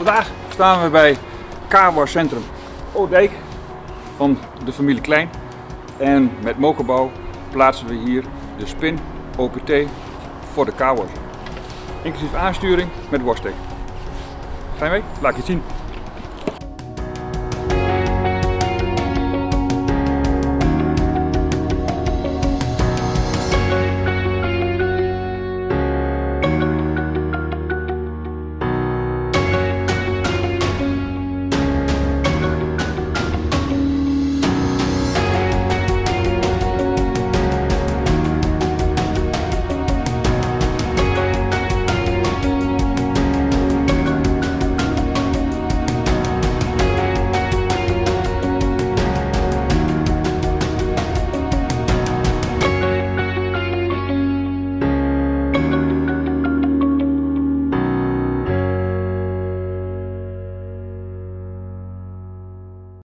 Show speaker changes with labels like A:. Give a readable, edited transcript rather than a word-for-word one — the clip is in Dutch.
A: Vandaag staan we bij Carwash Centrum Oudijk van de familie Klein. En met Mokerbouw plaatsen we hier de Spin OPT voor de carwash. Inclusief aansturing met Washtek. Ga je mee? Laat ik je het zien.